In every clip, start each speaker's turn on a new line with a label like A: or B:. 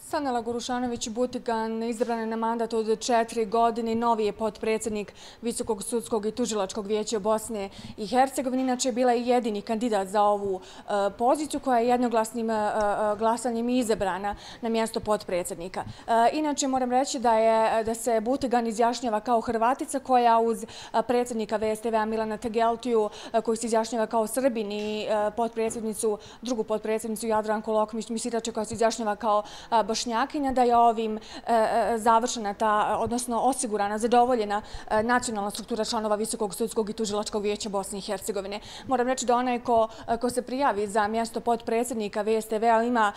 A: Sanela Gorušanović-Butigan izabrana je na mandat od 4 godine. Novi je potpredsjednik Visokog sudskog i tužilačkog vijeća Bosne i Hercegovine. Inače je bila i jedini kandidat za ovu poziciju koja je jednoglasnim glasanjem izabrana na mjesto potpredsjednika. Inače moram reći da se Butigan izjašnjava kao Hrvatica koja uz predsjednika VSTV-a Milana Tegeltiju koji se izjašnjava kao Srbin i drugu potpredsjednicu Jadranku Lokmić-Misirače koja se izjašnjava kao Bošnjakinja, da je ovim završena odnosno osigurana, zadovoljena nacionalna struktura članova Visokog sudskog i tužilačkog vijeća Bosne i Hercegovine. Moram reći da onaj ko se prijavi za mjesto potpredsjednika VSTV-a ima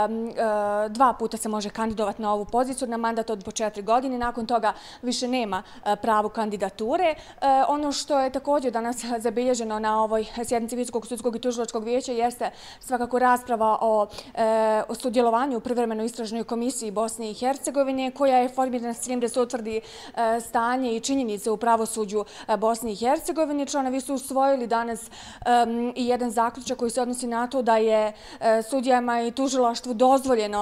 A: 2 puta se može kandidovati na ovu poziciju na mandat od po 4 godine. Nakon toga više nema pravu kandidature. Ono što je također danas zabilježeno na ovoj sjednici Visokog sudskog i tužilačkog vijeća jeste svakako rasprava o sudjelovanju u privremenoj istražnoj komisiji Bosne i Hercegovine koja je formirana s ciljem da se utvrdi stanje i činjenice u pravosuđu Bosne i Hercegovine. Članovi su usvojili danas i jedan zaključak koji se odnosi na to da je sudijama i tužilaštvu dozvoljeno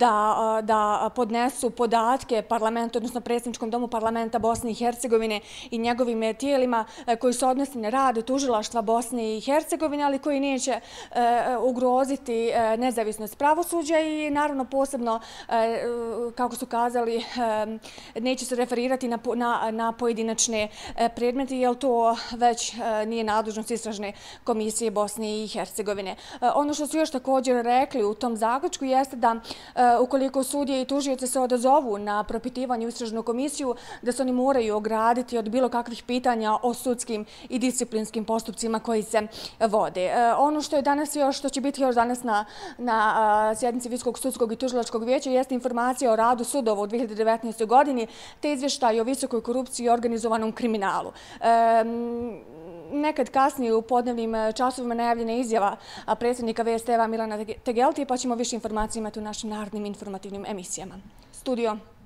A: da podnesu podatke parlamentu, odnosno predsjedničkom domu parlamenta Bosne i Hercegovine i njegovim tijelima koji se odnosi na rad tužilaštva Bosne i Hercegovine, ali koji neće ugroziti nezavisnost pravosuđa i naravno posebno, kako su kazali, neće se referirati na pojedinačne predmete, jer to već nije nadležnost istražne komisije Bosne i Hercegovine. Ono što su još također rekli u tom zaključku jeste da ukoliko sudije i tužioci se odazovu na propitivanje u istražnu komisiju, da se oni moraju ograditi od bilo kakvih pitanja o sudskim i disciplinskim postupcima koji se vode. Ono što je danas još, što će biti još danas na sjednici Visokog sudskog i tužilačkog vijeća jeste informacija o radu sudova u 2019. godini te izvještaj o visokoj korupciji i organizovanom kriminalu. Nekad kasnije u podnevnim časovima najavljena izjava predsjednika VSTV-a Milana Tegeltija, pa ćemo više informacija imati u našim narednim informativnim emisijama. Studio.